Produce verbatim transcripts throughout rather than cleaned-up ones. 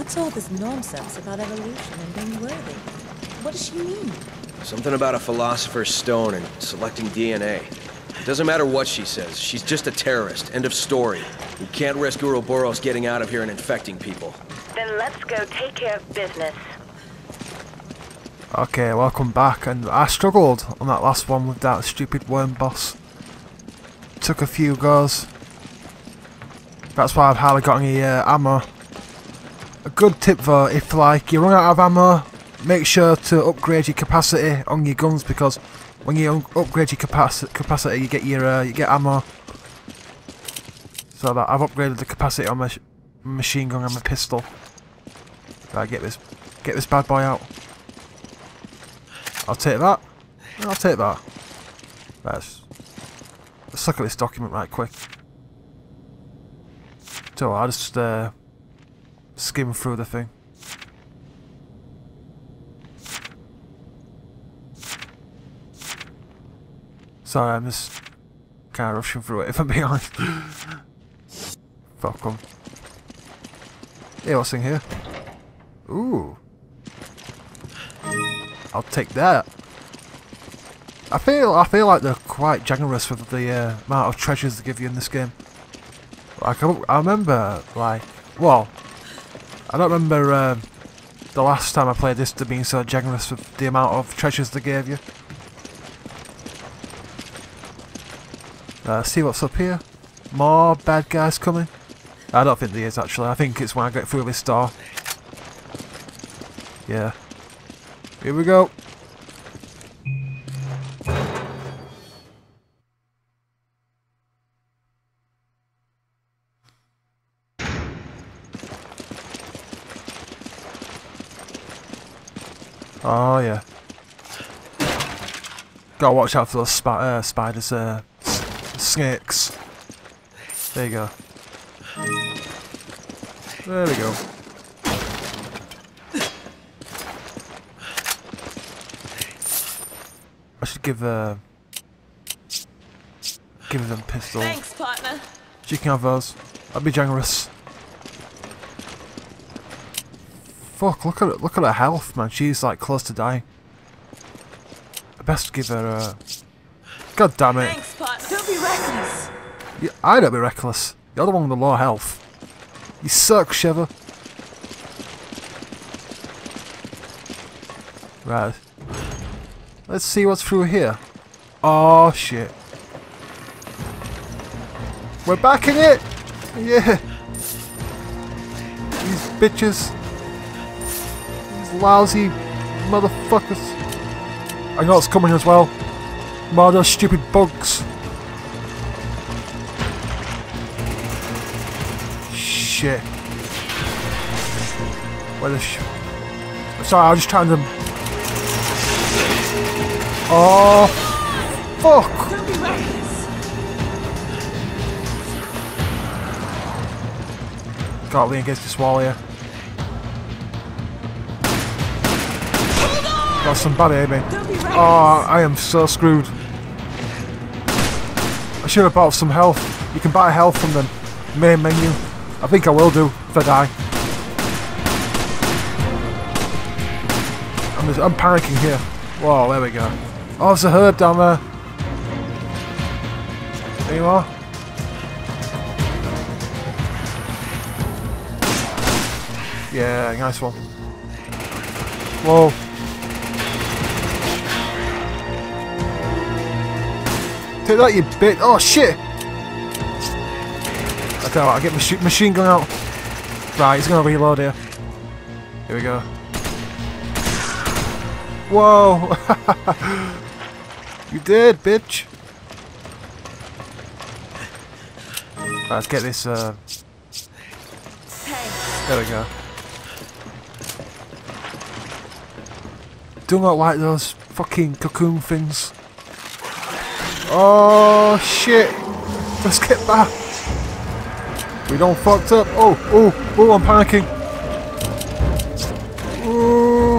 What's all this nonsense about evolution and being worthy? What does she mean? Something about a philosopher's stone and selecting D N A. Doesn't matter what she says, she's just a terrorist. End of story. You can't risk Ouroboros getting out of here and infecting people. Then let's go take care of business. Okay, welcome back, and I struggled on that last one with that stupid worm boss. Took a few goes. That's why I've hardly got any uh, ammo. A good tip though, if like you run out of ammo, make sure to upgrade your capacity on your guns, because when you upgrade your capaci capacity, you get your uh, you get ammo. So that I've upgraded the capacity on my sh machine gun and my pistol. Right, get this, get this bad boy out. I'll take that. I'll take that. Let's let's look at this document right quick. So I'll just uh, skim through the thing. Sorry, I'm just kind of rushing through it, if I'm being honest. Fuck 'em. Hey, what's in here? Ooh. I'll take that. I feel I feel like they're quite generous with the uh, amount of treasures they give you in this game. Like I, I remember, like, well, I don't remember uh, the last time I played this to being so generous with the amount of treasures they gave you. Uh, see what's up here. More bad guys coming. I don't think there is actually. I think it's when I get through this door. Yeah. Here we go. Oh yeah. Gotta watch out for those sp uh, spiders, uh, snakes. There you go. There we go. I should give uh give them pistols. Thanks, partner. She can have those. I'd be generous. Fuck! Look at it. Look at her health, man. She's like close to dying. I best give her a. Uh... God damn it! Thanks, partner. Don't be reckless. Yeah, I don't be reckless. You're the one with the low health. You suck, Sheva. Right. Let's see what's through here. Oh shit. We're back in it! Yeah! These bitches. These lousy motherfuckers. I know it's coming as well. More of those stupid bugs. Shit. Where the sh... Sorry, I was just trying to... Oh, fuck! Don't be reckless. Can't lean against this wall here. Got some bad aiming. Don't be reckless. Oh, I am so screwed. I should have bought some health. You can buy health from the main menu. I think I will do if I die. I'm, just, I'm panicking here. Whoa, there we go. Oh, there's a herd down there. Any more? Yeah, nice one. Whoa. Take that, you bit. Oh, shit! I tell you what, I'll get my sh machine gun out. Right, he's gonna reload here. Here we go. Whoa! You did, bitch! Right, let's get this, uh... Hey. There we go. Do not like those fucking cocoon things. Oh, shit! Let's get back! We don't fucked up! Oh, oh, oh, I'm panicking! Ooh!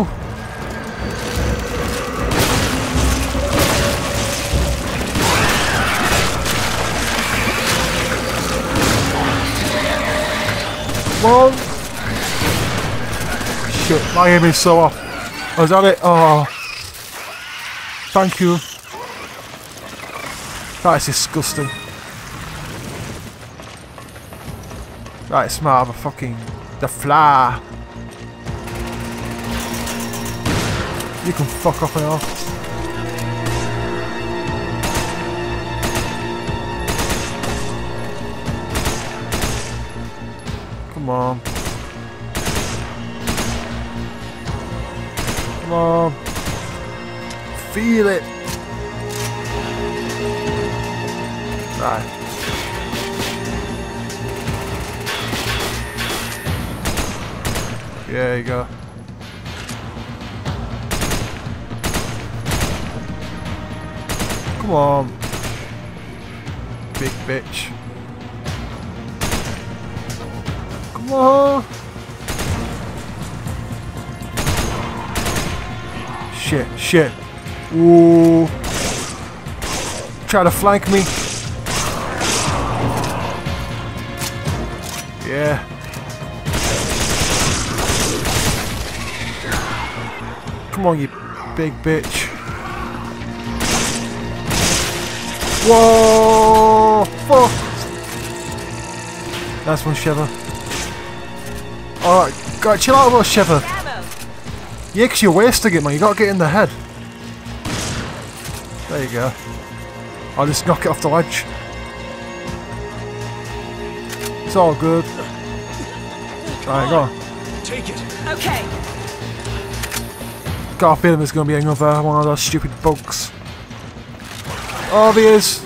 Come on! shit, my aim is so off. Oh, is that it? Oh. Thank you. That is disgusting. Right, smart, the fucking... The fly. You can fuck off and off. Come on. Come on. Feel it. Right. There you go. Come on. Big bitch. Come on. Shit, shit. Ooh. Try to flank me. Yeah. Come on, you big bitch. Whoa! Fuck! Nice one, Sheva. Alright, gotta chill out a little, Sheva. Yeah, because you're wasting it, man. You gotta get in the head. There you go. I'll just knock it off the ledge. It's all good. Alright, go on. Take it. Okay. Got a feeling there's gonna be another one of those stupid bugs. Oh, there is.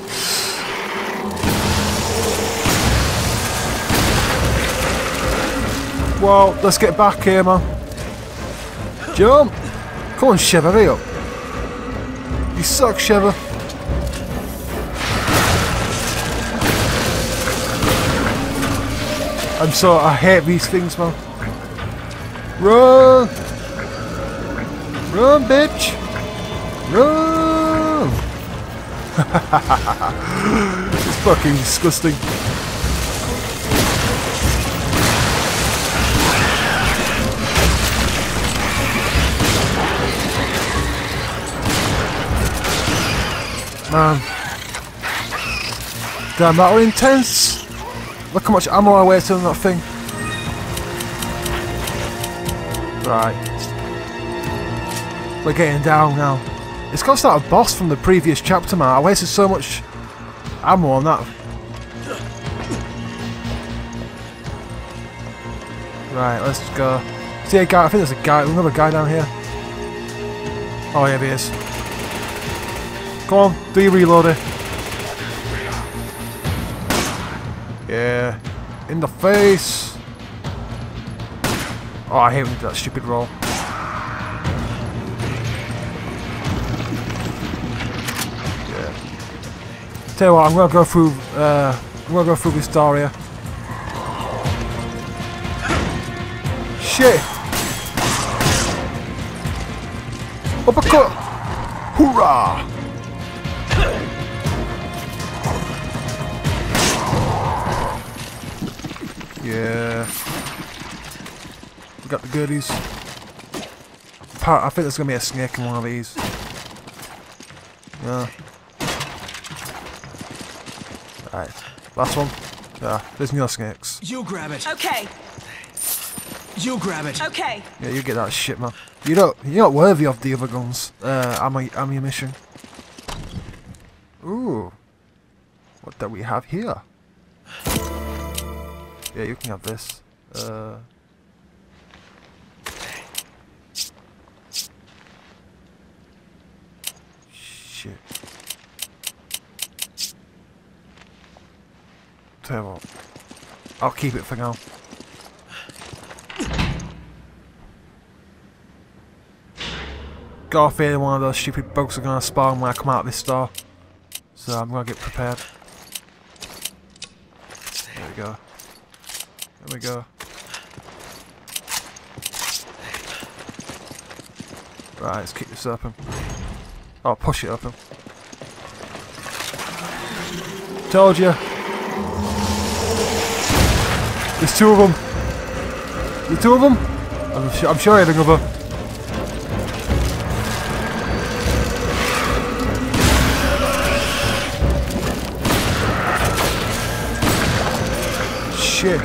Well, let's get back here, man. Jump! Come on, Sheva, hurry up. You suck, Sheva. I'm so I hate these things, man. Run! Run, bitch! Run! It's fucking disgusting. Man. Damn, that was intense! Look how much ammo I wasted on that thing. Right. We're getting down now. It's got to start a boss from the previous chapter, man. I wasted so much ammo on that. Right, let's go. See a guy, I think there's a guy, another guy down here. Oh yeah, there is. Come on, do your reloader. Yeah. In the face. Oh, I hate when you do that stupid roll. Yeah. Tell you what, I'm gonna go through uh I'm gonna go through this door here. Shit! Uppercut! Hoorah! Yeah. We got the goodies. I think there's gonna be a snake in one of these. Yeah. Right. Last one. Yeah, there's no snakes. You grab it. Okay. You grab it. Okay. Yeah, you get that shit, man. You don't you're not worthy of the other guns. Uh ammo ammunition. Ooh. What do we have here? Yeah, you can have this. Uh, shit. Tell you what, I'll keep it for now. Got a feeling one of those stupid bugs are gonna spawn when I come out this door, so I'm gonna get prepared. There we go. There we go. Right, let's kick this open. Oh, push it open. Told you. There's two of them. There's two of them. I'm, su I'm sure I had another. Shit.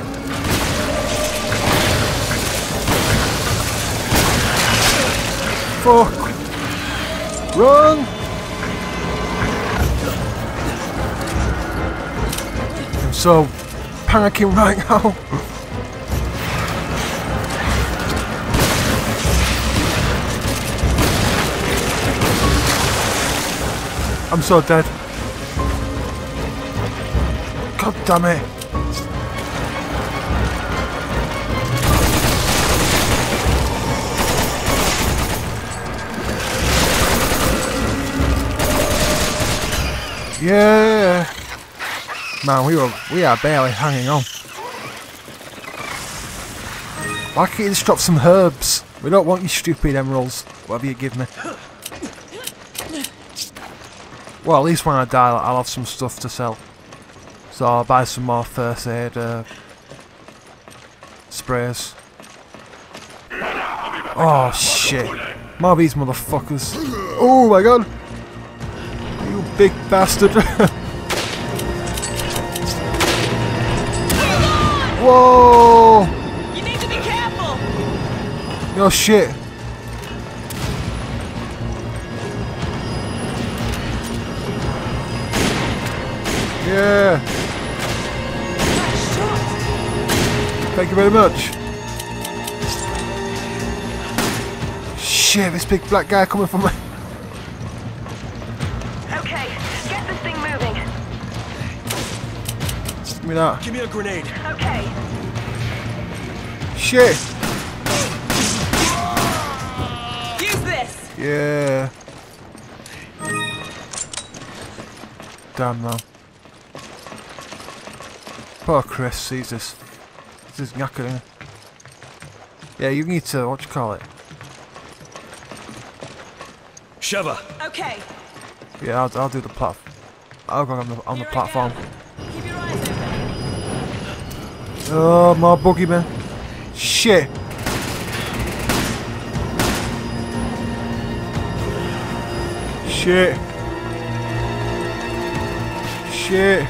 Fuck. Run. I'm so panicking right now. I'm so dead. God damn it. Yeah. Man, we were we are barely hanging on. Why can't you just drop some herbs? We don't want your stupid emeralds, whatever you give me. Well, at least when I die, I'll have some stuff to sell. So I'll buy some more first aid uh, sprays. Oh shit! More of these motherfuckers! Oh my god! You big bastard! Whoa! You need to be careful. Oh shit! Yeah! Thank you very much. Shit, this big black guy coming from me. Okay, get this thing moving. Give me that. Give me a grenade. Okay. Shit! Use this. Yeah. Damn man. Poor Chris sees this. This is knackered, isn't it? Yeah, you need to, what do you call it? Sheva. Okay. Yeah, I'll, I'll do the platform. I'll go on the, on the Here I platform. go. Keep your eyes open. Oh, more boogeyman. Shit! Shit! Shit!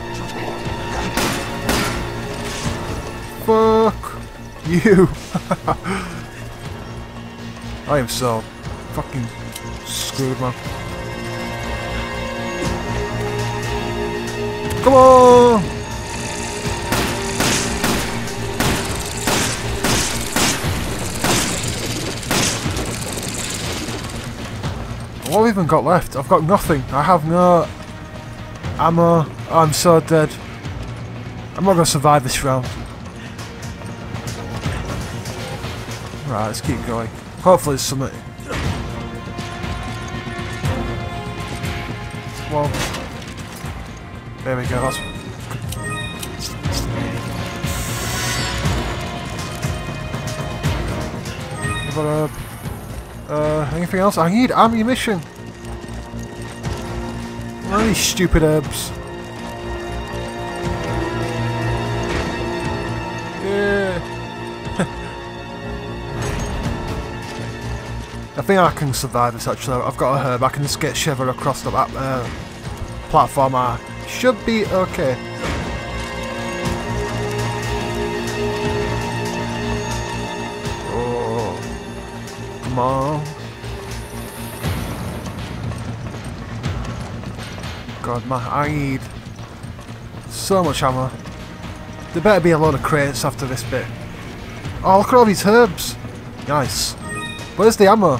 Fuck you! I am so fucking screwed, man. Come on! What have I even got left? I've got nothing. I have no ammo. I'm so dead. I'm not gonna survive this round. Right, let's keep going. Hopefully there's something. Well, there we go. That's but, uh, uh, anything else? I need ammunition. What are these stupid herbs? Yeah. I think I can survive this actually. I've got a herb. I can just get Sheva across the uh, platform. I should be okay. Oh, come on. God, man, I need so much ammo. There better be a load of crates after this bit. Oh, look at all these herbs. Nice. Where's the ammo?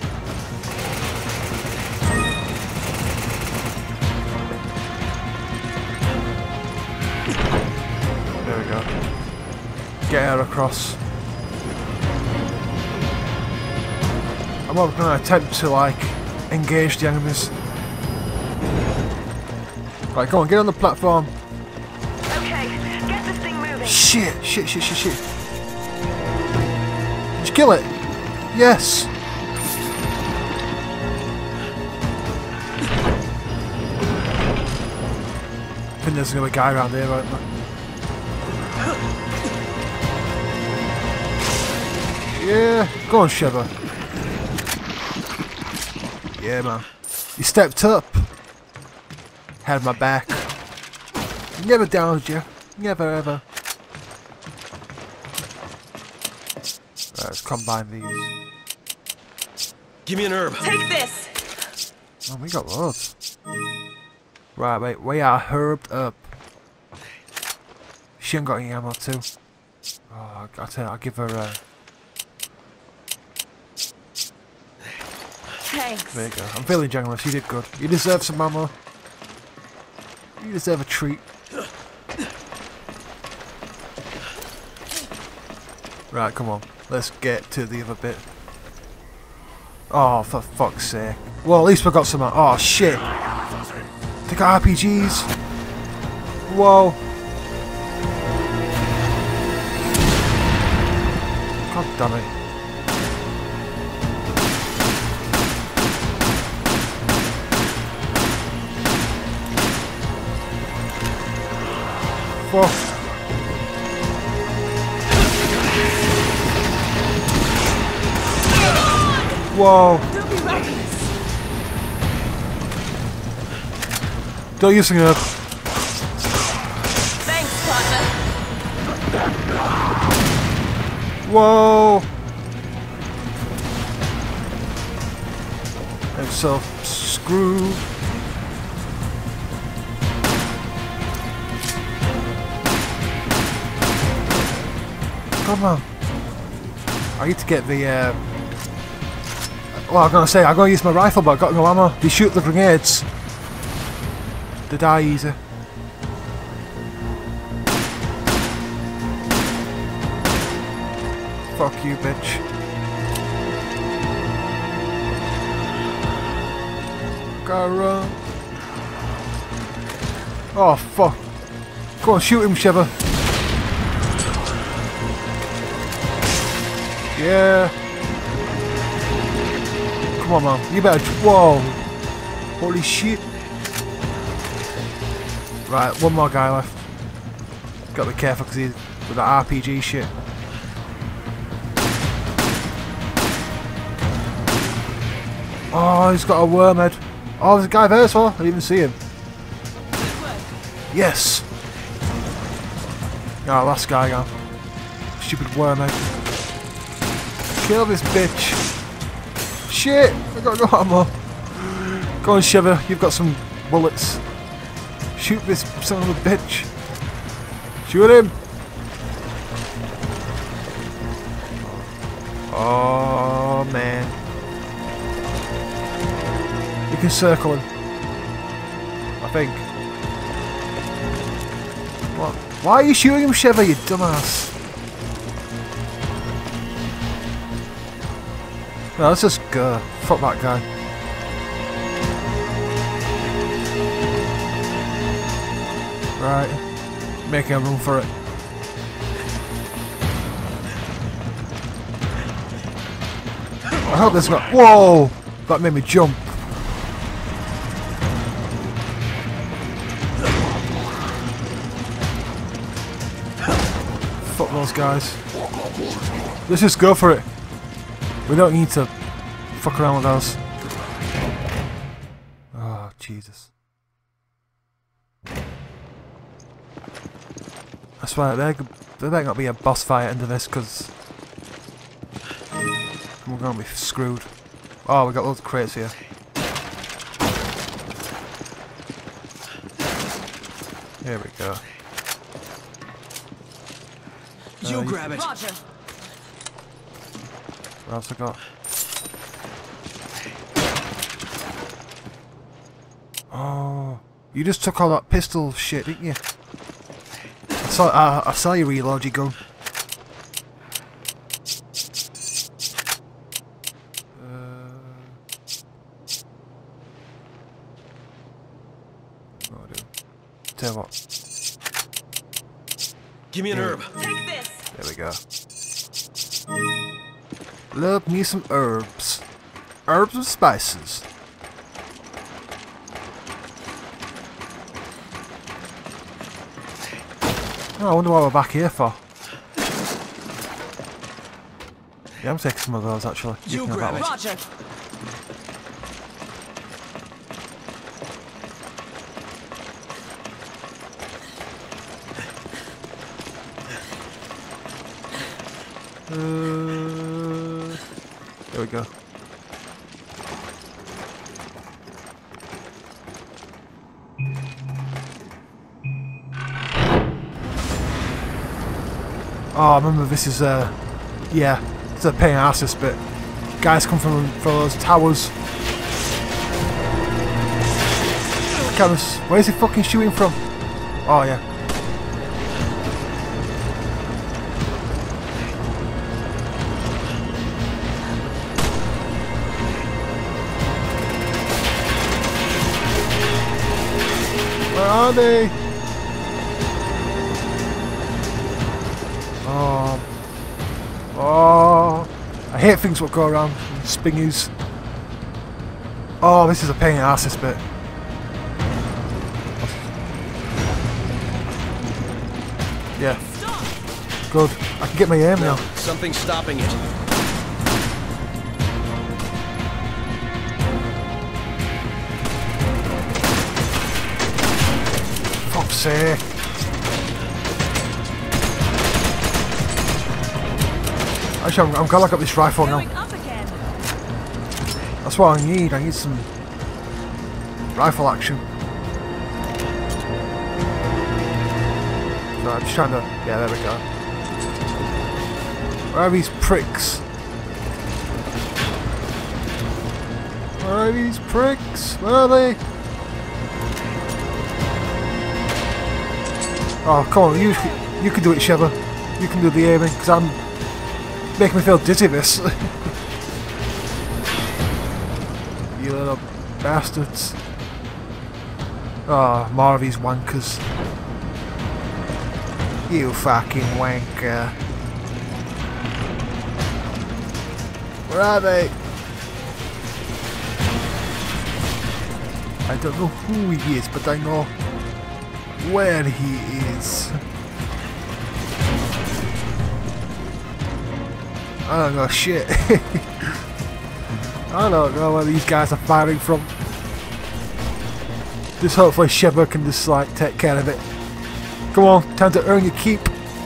There we go. Get her across. I'm not going to attempt to, like, engage the enemies. Right, go on, get on the platform. Okay, get this thing moving. Shit, shit, shit, shit, shit. Did you kill it? Yes! I think there's another guy around here right now. Yeah, go on, Sheva. Yeah, man. You stepped up. Had my back. Never downed you. Never ever. Right, let's combine these. Give me an herb. Take this. Oh, we got loads. Right, wait, we are herbed up. She ain't got any ammo too. Oh, I'll tell you, I'll give her a... Thanks. There you go. I'm feeling generous. You did good. You deserve some ammo. You deserve a treat. Right, come on. Let's get to the other bit. Oh, for fuck's sake. Well, at least we got some... Oh, shit. They got R P Gs. Whoa. God damn it. Fuck. Whoa. Don't be reckless. Don't use it up. Thanks, partner. Whoa. Himself screwed. Come on. I need to get the, uh... well, I'm gonna say, I'm gonna use my rifle, but I've got no ammo. They shoot the grenades. They die easy. Fuck you, bitch. Gotta run. Oh, fuck. Go on, shoot him, Sheva. Yeah. Come on, man. You better... Whoa. Holy shit. Right, one more guy left. Gotta be careful because he's with that R P G shit. Oh, he's got a wormhead. Oh, there's a guy there as well. I didn't even see him. Yes. Oh, last guy gone. Stupid wormhead. Kill this bitch. Shit! I got no ammo. Go on, Sheva. You've got some bullets. Shoot this son of a bitch. Shoot him. Oh, man. You can circle him. I think. What? Why are you shooting him, Sheva, you dumbass? No, let's just go. Fuck that guy. Right. Making a run for it. I hope this got... Whoa! That made me jump. Fuck those guys. Let's just go for it. We don't need to fuck around with those. Oh, Jesus. I swear, there, there better not be a boss fight into this, because we're going to be screwed. Oh, we got loads of crates here. Here we go. You uh, grab it. Roger. What else I got? Oh, you just took all that pistol shit, didn't you? I saw, uh, I saw you reload your gun. Uh, what do I do? Tell you what. Give me an Yeah. herb. Take this. There we go. Love me some herbs. Herbs and spices. Oh, I wonder what we're back here for. Yeah, I'm taking some of those actually. You Thinking grab about it. Roger. Uh, there we go. Oh, I remember this is uh yeah, it's a pain in the ass this bit. Guys come from from those towers. I can't miss. Where is he fucking shooting from? Oh yeah. Where are they? Oh, oh! I hate things that go around. Spingies. Oh, this is a pain in the ass, this bit. Yeah. Good. I can get my aim now. Something's stopping it. Fuck's sake. Actually, I'm, I'm glad I got this rifle now. Going up again. That's what I need. I need some rifle action. So I'm just trying to... Yeah, there we go. Where are these pricks? Where are these pricks? Where are they? Oh, come on. You, you can do it, Sheva. You can do the aiming, because I'm... making me feel dizzy, this. You little bastards. Oh, more of these wankers. You fucking wanker. Where are they? I don't know who he is, but I know where he is. I don't know shit. I don't know where these guys are firing from. Just hopefully Sheva can just like take care of it. Come on, time to earn your keep.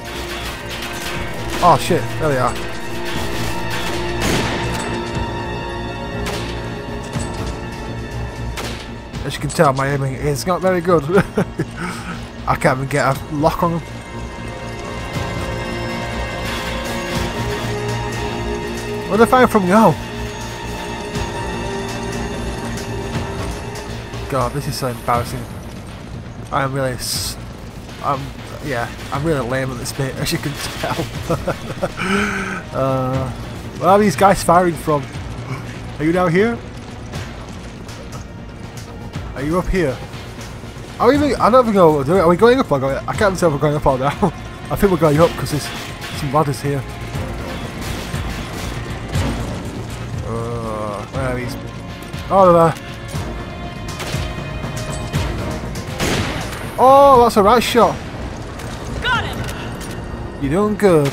Oh shit, there they are. As you can tell, my aiming is not very good. I can't even get a lock on them. Where are they firing from now? God, this is so embarrassing. I am really, s I'm, yeah, I'm really lame at this bit, as you can tell. uh, where are these guys firing from? Are you down here? Are you up here? Are we even, I don't even know what we're doing. Are we going up or going? I can't even tell if we're going up or down. I think we're going up because there's some ladders here. Uh, where are these? Oh, they're there. Oh, that's a right shot. Got him. You're doing good.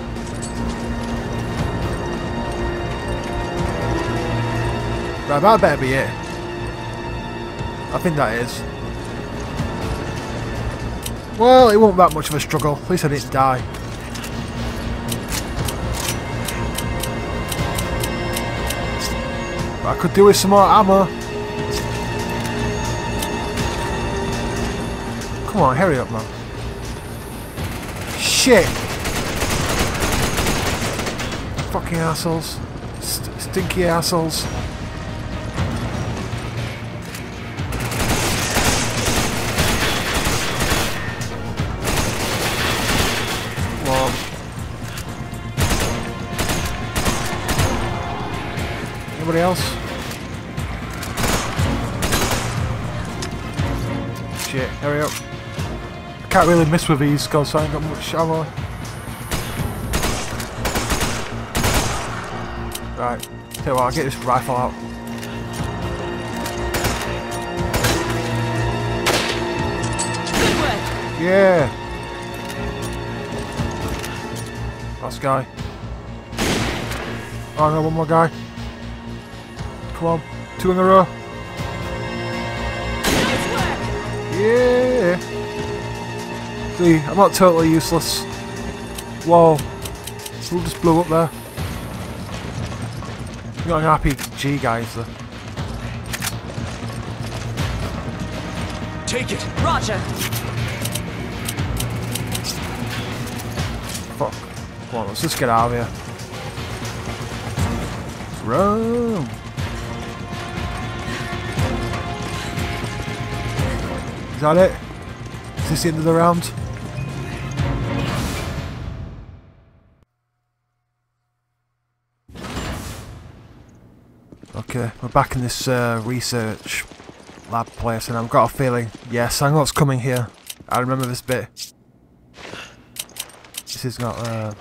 Right, that better be it. I think that is. Well, it wasn't that much of a struggle. At least I didn't die. But I could do with some more ammo. Come on, hurry up, man. Shit! Fucking assholes. St stinky assholes. Come on. Anybody else? Shit, hurry up. Can't really miss with these because I ain't got much ammo. Right, tell you what, I'll get this rifle out. Good work. Yeah! Last guy. Oh no, one more guy. Come on, two in a row. Nice work. Yeah. See, I'm not totally useless. Whoa. Who just blew up there? You got an R P G guys there. Take it! Roger. Fuck. Come on, let's just get out of here. Run! Is that it? Is this the end of the round? Okay, we're back in this uh, research lab place, and I've got a feeling, yes, I know what's coming here. I remember this bit. This is not, uh...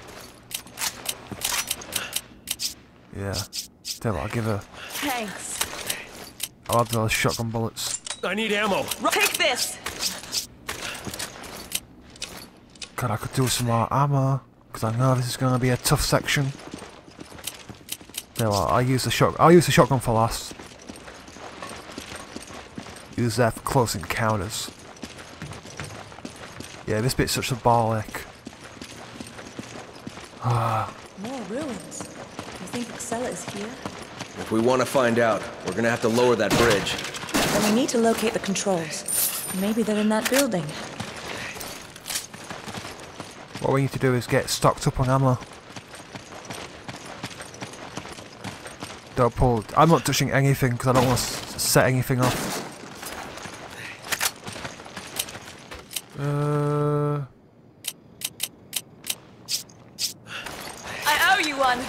yeah. Tell you what, I'll give her... Thanks. I'll have those shotgun bullets. I need ammo! Take this. God, I could do some more ammo, because I know this is going to be a tough section. Tell you what, I'll use the shot. I'll use the shotgun for last. Use that for close encounters. Yeah, this bit's such a ball ache. Ah. More ruins. You think Excella is here? If we want to find out, we're gonna have to lower that bridge. Then we need to locate the controls. Maybe they're in that building. What we need to do is get stocked up on ammo. Don't pull. I'm not touching anything because I don't want to set anything off. Uh. I owe you one.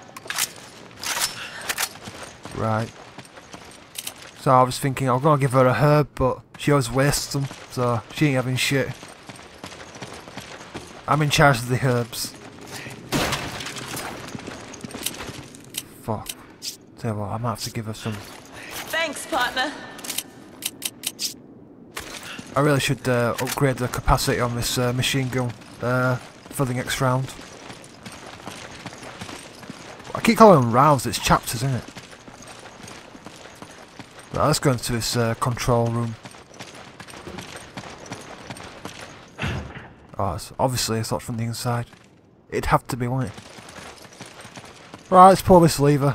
Right. So I was thinking I'm gonna give her a herb, but she always wastes them, so she ain't having shit. I'm in charge of the herbs. Fuck. Tell you what, I might have to give her some. Thanks, partner. I really should uh, upgrade the capacity on this uh, machine gun uh, for the next round. I keep calling them rounds, it's chapters, isn't it? Right, let's go into this uh, control room. Oh, it's obviously it's not from the inside. It'd have to be, wouldn't it? Right, let's pull this lever.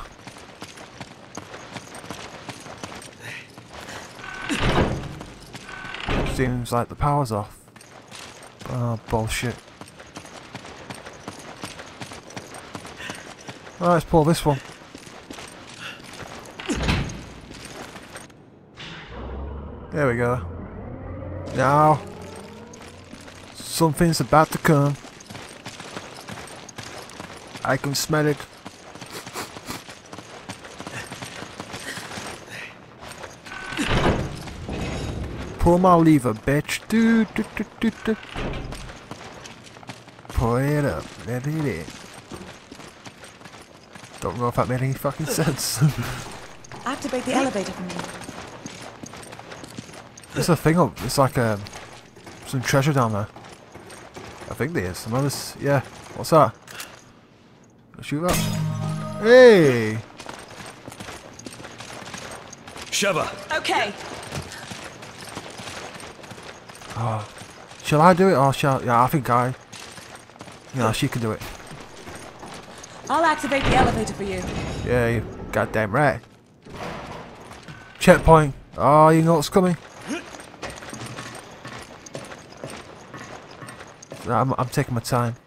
Seems like the power's off. Oh, bullshit. Right, let's pull this one. There we go. Now, something's about to come. I can smell it. Pull my lever, bitch. Do, do, do, do, do. Pull it up. Let it in. Don't know if that made any fucking sense. Activate the elevator for me. There's a thing up. It's like um, some treasure down there. I think there is. Some others. Yeah. What's that? Shoot that. Hey! Sheva! Okay. Oh. Shall I do it or shall... Yeah, I think I... Yeah, she can do it. I'll activate the elevator for you. Yeah, you goddamn right. Checkpoint. Oh, you know what's coming. I'm, I'm taking my time.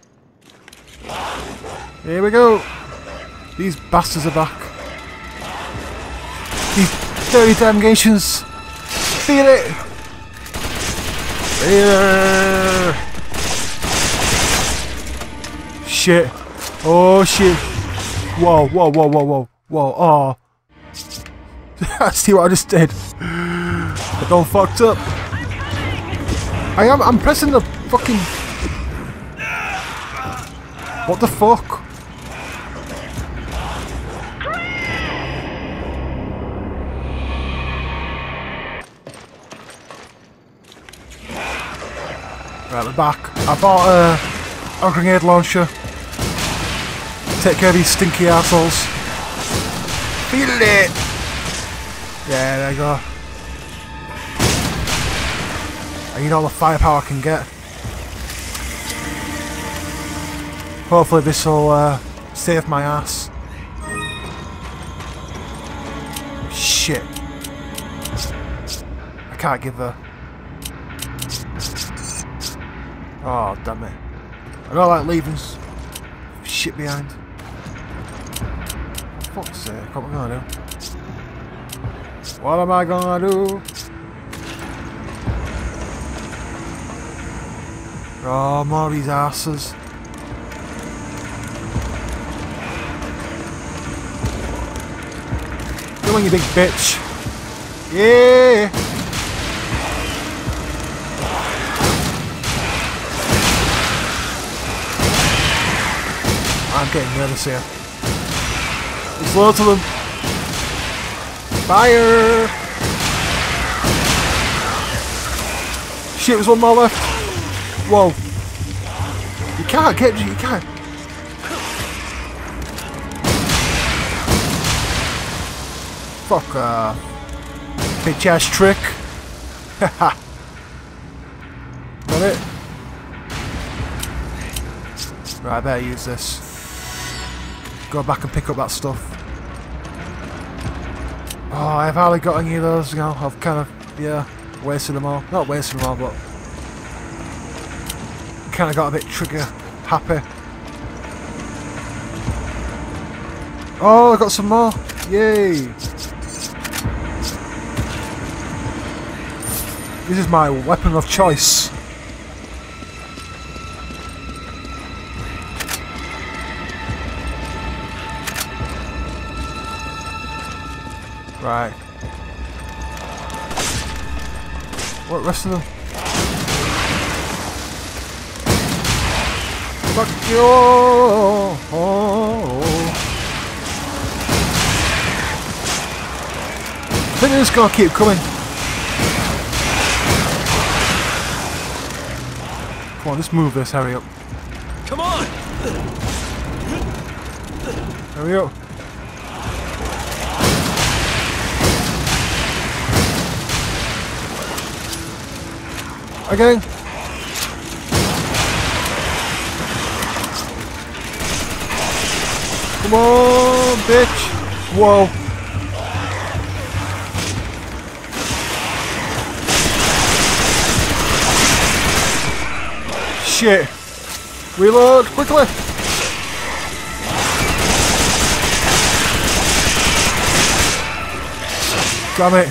Here we go. These bastards are back. These dirty damn Gations. Feel it. Yeah. Shit. Oh shit. Whoa, whoa, whoa, whoa, whoa. Whoa, oh. See what I just did? I got fucked up. I am, I'm pressing the fucking... What the fuck? Right, we're back. I bought a, a grenade launcher. Take care of these stinky assholes. Feel it! Yeah, there you go. I need all the firepower I can get. Hopefully this will uh, save my ass. Shit. I can't give her. Oh, damn it. I don't like leaving shit behind. For fuck's sake, what am I gonna do? What am I gonna do? Oh, more of these asses. Come on, you big bitch. Yeah! I'm getting nervous here. There's loads of them. Fire! Shit, there's one more left. Whoa. You can't get... You can't... Fuck off. Bitch ass trick. Haha. Got it? Right, I better use this. Go back and pick up that stuff. Oh, I've hardly got any of those, you know. I've kind of, yeah, wasted them all. Not wasted them all, but kind of got a bit trigger happy. Oh, I got some more. Yay! This is my weapon of choice. Right. What rest of them? Fuck you! Oh. I think they're just gonna keep coming. Come on, let's move this. Hurry up. Come on! Hurry up. Again. Come on, bitch. Whoa. Shit. Reload quickly. Damn it.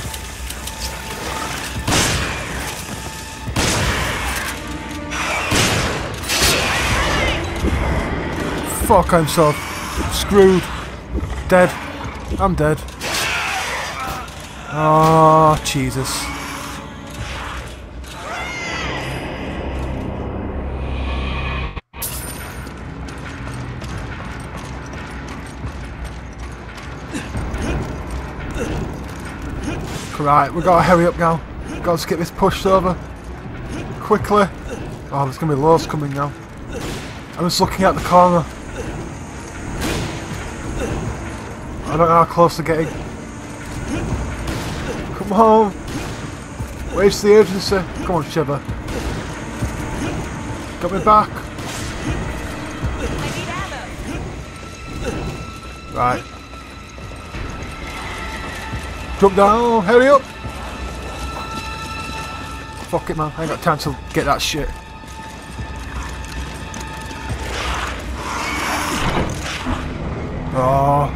Fuck, I'm so screwed. Dead. I'm dead. Oh, Jesus. Right, we've got to hurry up now. We've got to get this pushed over. Quickly. Oh, there's going to be loads coming now. I'm just looking at the corner. I don't know how close they're getting. Come on! Where's the urgency? Come on, Sheva. Got me back. Right. Jump down, hurry up! Fuck it, man. I ain't got time to get that shit. Oh.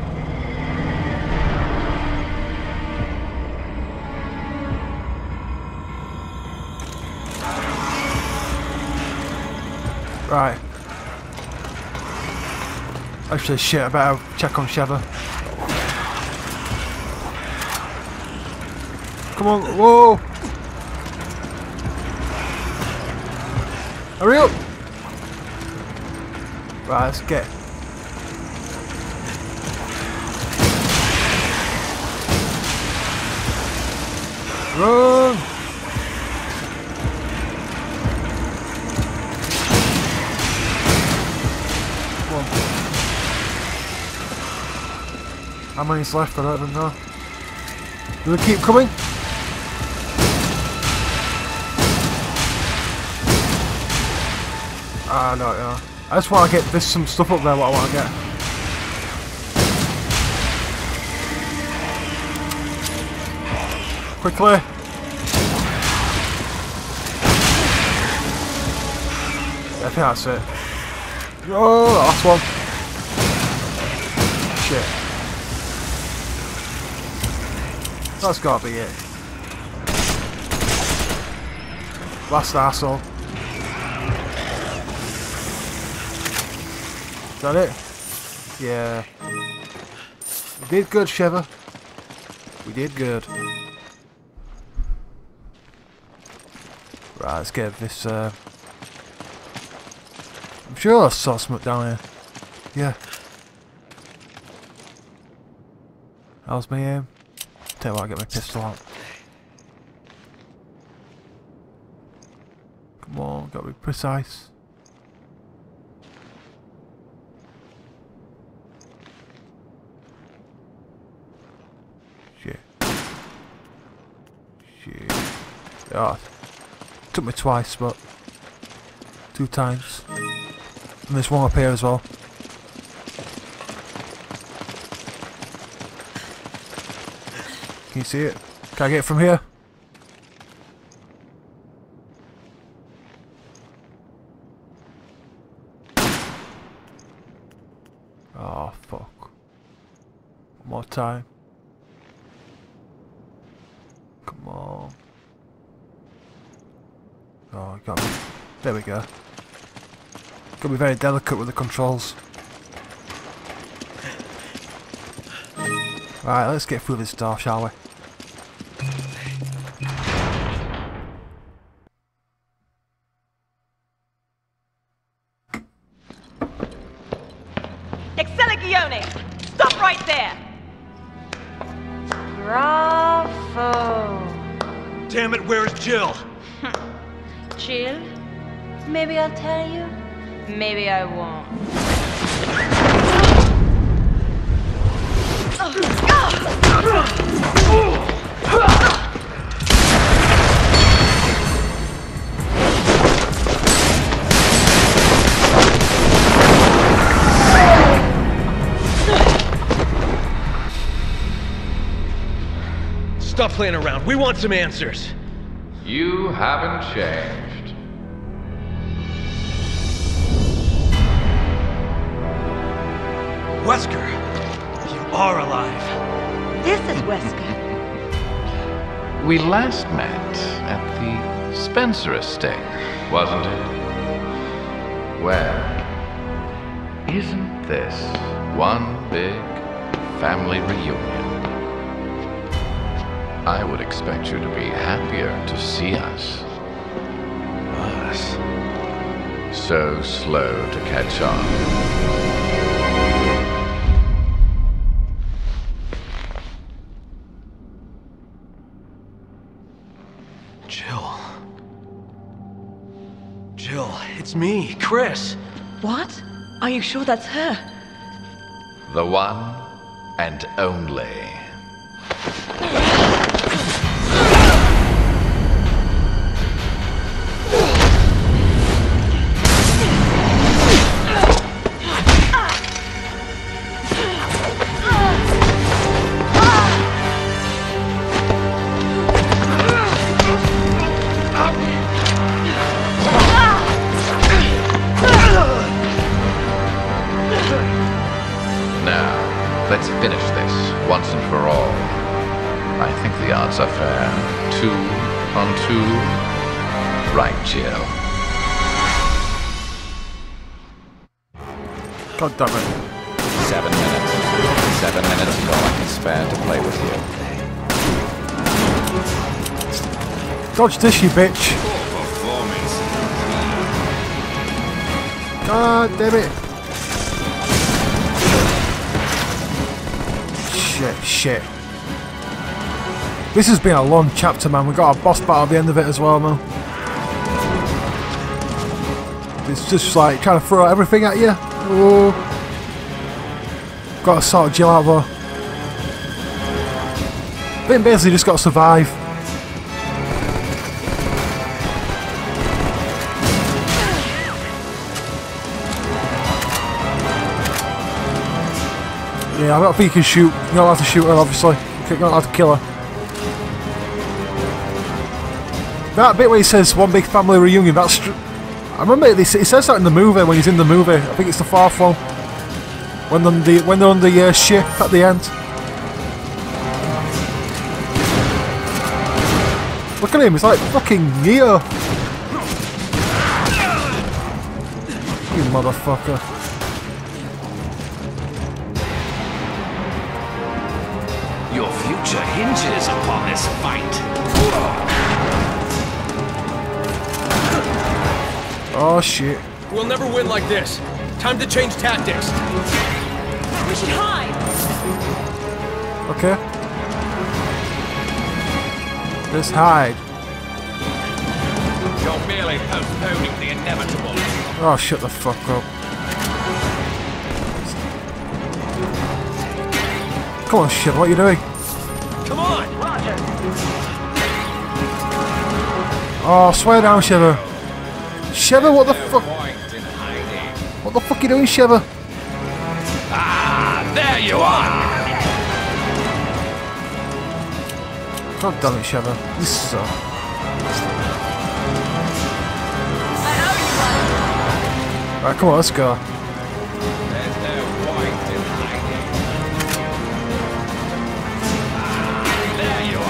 Right. Actually, shit, I better check on Sheva. Come on, whoa! Hurry up! Right, let's get. Run! Come on. How many's left? I don't even know. Do they keep coming? Ah, no, no. I just want to get this some stuff up there. What I want to get. Quickly. I think that's it. Oh, the last one. Shit. That's gotta be it. Last arsehole. Is that it? Yeah. We did good, Sheva. We did good. Right, let's get this. Uh, I'm sure I saw something down here. Yeah. How's my aim? Tell you what, I'll get my pistol out. Come on, gotta be precise. Shit. Shit. Oh, took me twice, but two times. And there's one up here as well. Can you see it? Can I get it from here? Oh, fuck. One more time. Come on. Oh, got me. There we go. Got to be very delicate with the controls. Right, let's get through this door, shall we? Excelligione! Stop right there! Bravo! Damn it, where's Jill? Jill? Maybe I'll tell you. Maybe I won't. Stop playing around. We want some answers. You haven't changed. Wesker, you are alive. This is Wesker. We last met at the Spencer estate, wasn't it? Well, isn't this one big family reunion? I would expect you to be happier to see us. Us? So slow to catch on. Jill. Jill, it's me, Chris. What? Are you sure that's her? The one and only. Let's finish this once and for all. I think the odds are fair. Two on two. Right, Jill. God damn it. Seven minutes. Seven minutes is all I can spare to play with you. Dodge this, you bitch. God damn it. Shit, shit. This has been a long chapter, man. We got a boss battle at the end of it as well, man. It's just like trying to throw everything at you. Oh. Got to sort Jill out though. I think basically just got to survive. Yeah, I don't think you can shoot. You're not allowed to shoot her, obviously. You're not allowed to kill her. That bit where he says one big family reunion, that's true. I remember it, he says that in the movie, when he's in the movie. I think it's the fourth one. When they're on the, when they're on the uh, ship at the end. Look at him, he's like fucking Neo. You motherfucker. Your future hinges upon this fight. Oh shit. We'll never win like this. Time to change tactics. We should hide. Okay. Let's hide. You're merely postponing the inevitable. Oh, shut the fuck up. Come on, shit, what are you doing? Come on! Roger. Oh, swear down, Sheva. Sheva, what the fuck? Point in hiding. What the fuck are you doing, Sheva? Ah, there you are! God damn it, Sheva. You suck. I owe you one. Right, come on, let's go. There's no point in hiding. Ah, there you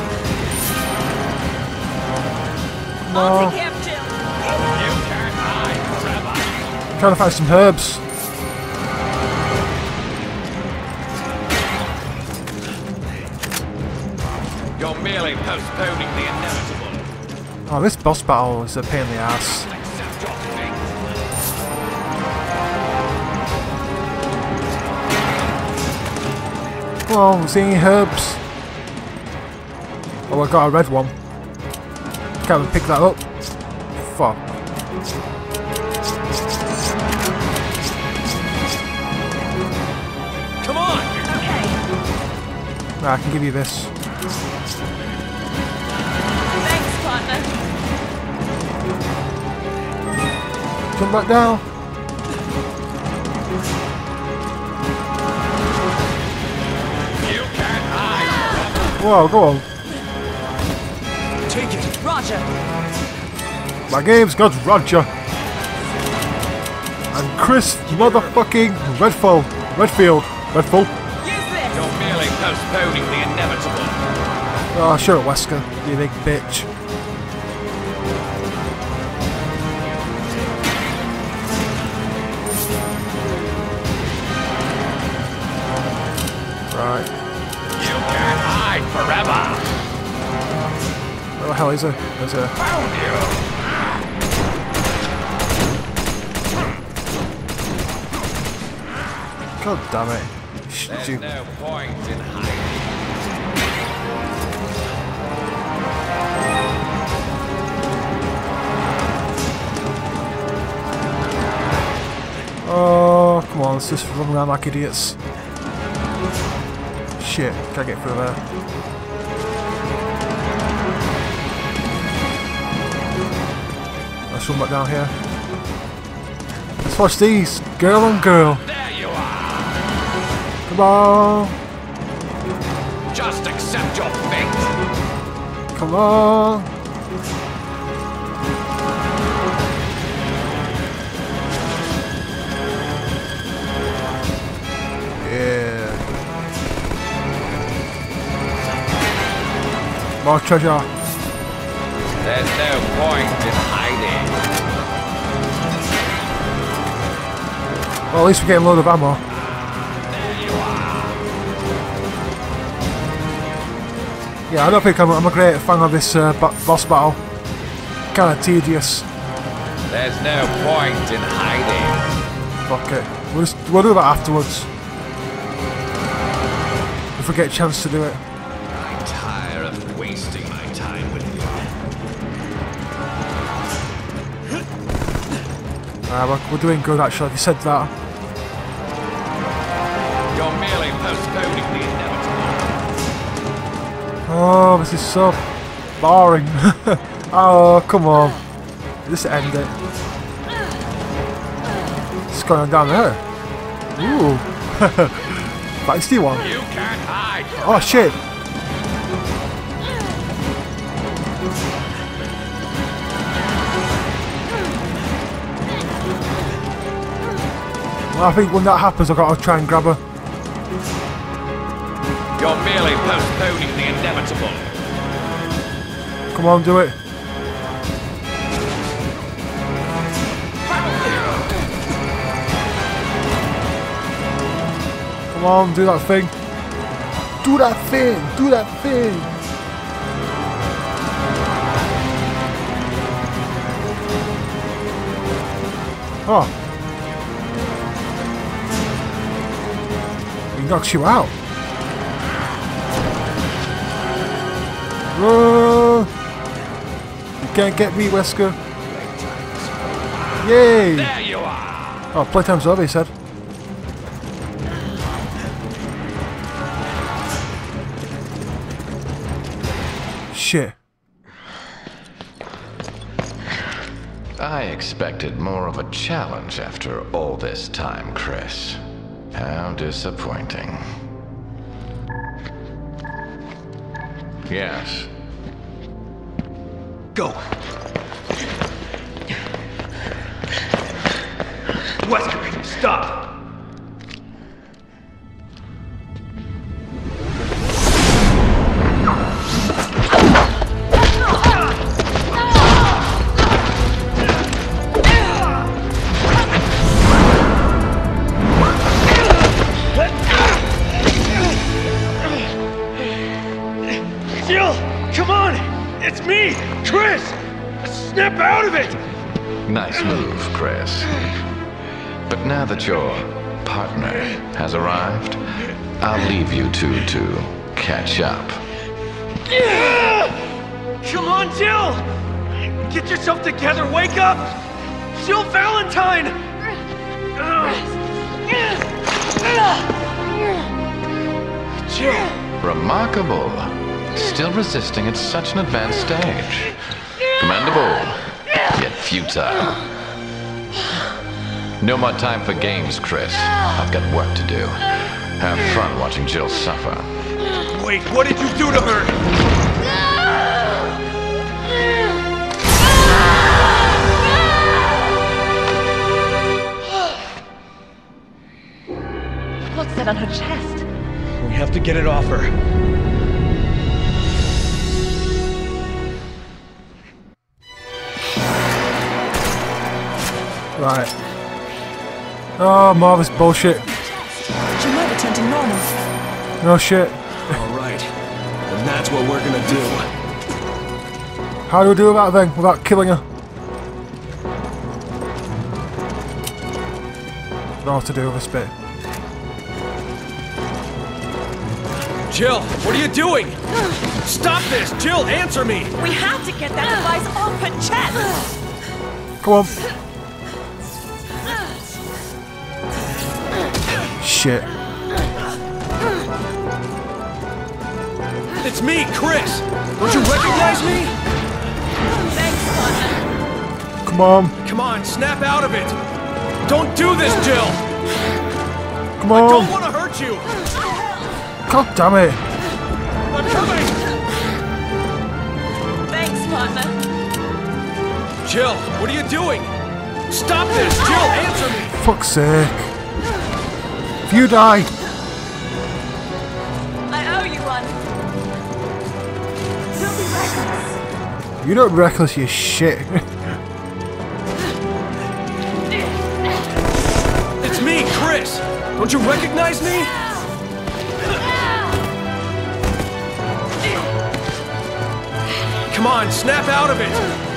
are! I'll No. take care of Jill. You can't hide forever! Trying to find some herbs. You're merely postponing the inevitable. Oh, this boss battle is a pain in the ass. Accept your fate. Come on, see any herbs? Oh, I got a red one. Can't even pick that up. Fuck. Come on! Okay. Right, I can give you this. Thanks, partner. Jump back down. You can't hide. Whoa, go on. Take it! Roger. My game's got Roger. And Chris motherfucking Redfield. Redfield. Redfield. Use this. You're merely postponing the inevitable. Oh, shut up, Wesker. You big bitch. Right. You can't hide forever. Where the hell is he? There's a... Found you. God damn it. There's Stupid. no point in hiding. Oh, come on, let's just run around like idiots. Shit, can't get through there. Let's run back down here. Let's watch these, girl on girl. There you are. Come on, Just accept your fate. come on. Yeah. More treasure. There's no point in hiding. Well, at least we're getting a load of ammo. There you are. Yeah, I don't think I'm, I'm a great fan of this uh, bo boss battle. Kind of tedious. There's no point in hiding. Fuck it. We'll, just, we'll do that afterwards. If we get a chance to do it. I tire of wasting my time with you. Uh, we're, we're doing good actually, if you said that. You're merely postponing the inevitable. Oh, this is so boring. Oh, come on. Just end it. It's going on down there. Ooh. Feisty one. You can't hide. Oh, shit. Well, I think when that happens, I've got to try and grab her. You're merely postponing the inevitable. Come on, do it. Come on, do that thing. Do that thing. Do that thing. Oh. He knocks you out. Run. You can't get me, Wesker. Yay! There you are. Oh, playtime's over, he said. Shit. I expected more of a challenge after all this time, Chris. How disappointing. Yes. Go. Wesker, stop. Jill, come on! It's me, Chris! Snap out of it! Nice move, Chris. But now that your partner has arrived, I'll leave you two to catch up. Come on, Jill! Get yourself together, wake up! Jill Valentine! Jill! Remarkable. Still resisting at such an advanced stage. Commendable, yet futile. No more time for games, Chris. I've got work to do. Have fun watching Jill suffer. Wait, what did you do to her? What's that on her chest? We have to get it off her. Right. Oh, Marvis bullshit. She might return to normal. No shit. All right. And that's what we're gonna do. How do we do that then, without killing her? Don't know what to do with this bit. Jill, what are you doing? Stop this! Jill, answer me! We have to get that device off her chest! Come on. Shit. It's me, Chris! Don't you recognize me? Thanks, partner. Come on. Come on, snap out of it! Don't do this, Jill! Come I don't on. want to hurt you! God damn it. I'm coming! Thanks, partner. Jill, what are you doing? Stop this! Jill, answer me! Fuck's sake. If you die. I owe you one. Don't be reckless. You're not reckless, you shit. It's me, Chris! Don't you recognize me? Come on, snap out of it!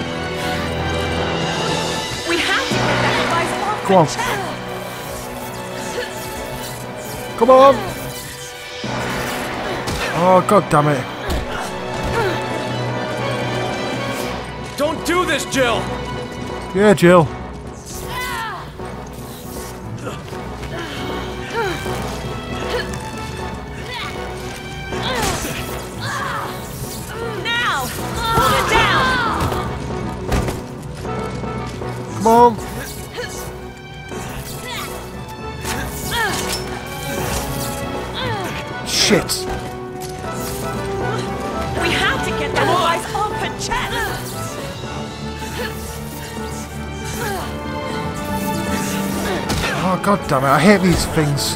We have to get that device off Come on. her chest. Come on. Oh, god damn it. Don't do this, Jill! Yeah, Jill. Come on. Shit. We have to get that device off her chest! Oh god damn it, I hate these things.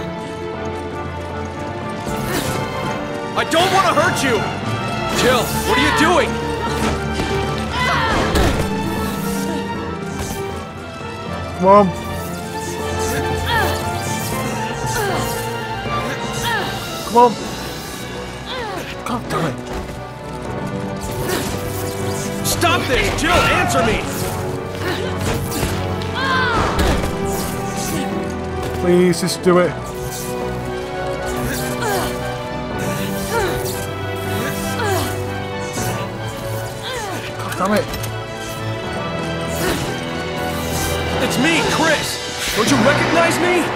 I don't want to hurt you! Jill, what are you doing? Come on. Come on. God damn it. Stop this! Jill, answer me! Please, just do it. God damn it. It's me, Chris! Don't you recognize me?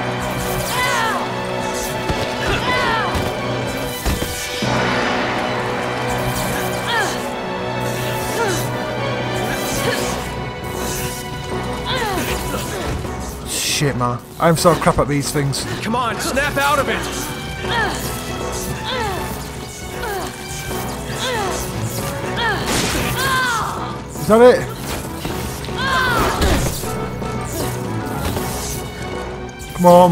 Shit, man. I'm so crap at these things. Come on, snap out of it! Is that it? Come on.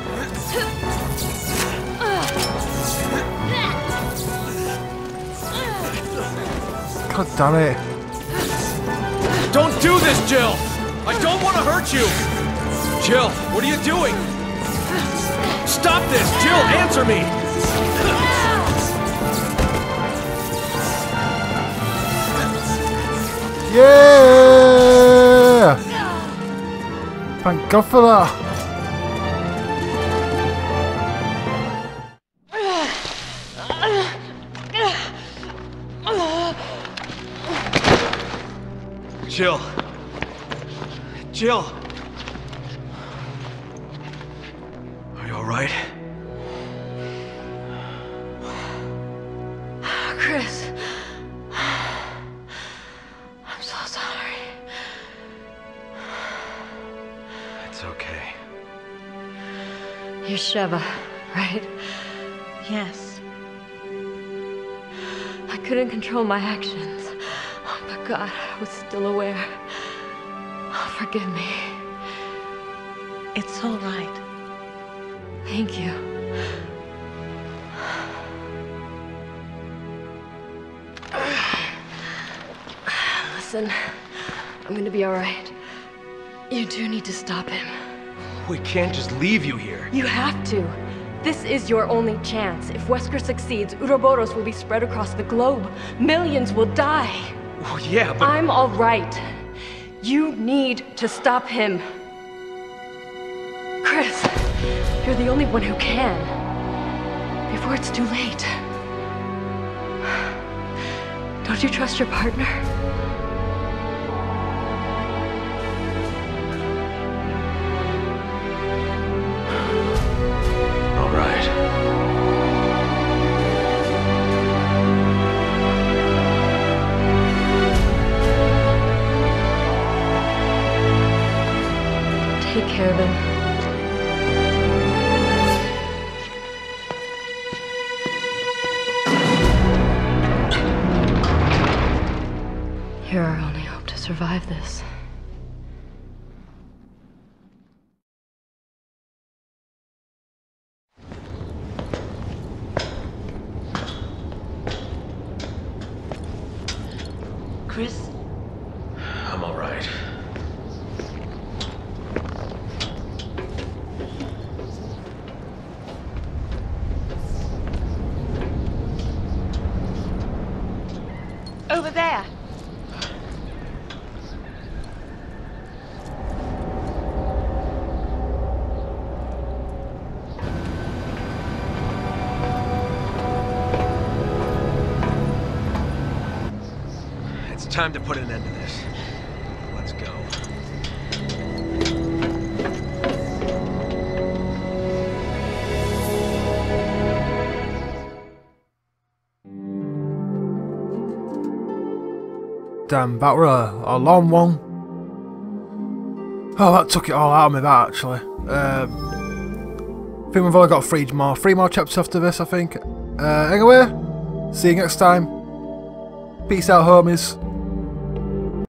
God damn it. Don't do this, Jill! I don't want to hurt you! Jill, what are you doing? Stop this! Jill, answer me! Yeah! Thank God for that. Jill. Jill. Are you alright? Chris. I'm so sorry. It's okay. You're Sheva, right? Yes. I couldn't control my actions. Oh, but God, I was still aware. Oh, forgive me. It's all right. Thank you. Listen, I'm gonna be all right. You do need to stop him. We can't just leave you here. You have to. This is your only chance. If Wesker succeeds, Uroboros will be spread across the globe. Millions will die. Well, yeah, but... I'm all right. You need to stop him. Chris, you're the only one who can. Before it's too late. Don't you trust your partner? All right. Take care of him. You're our only hope to survive this. Chris? I'm all right. Over there. It's time to put an end to this. Let's go. Damn, that were a, a long one. Oh, that took it all out of me, that, actually. Um, I think we've only got three more. Three more chapters after this, I think. Uh, anyway, see you next time. Peace out, homies.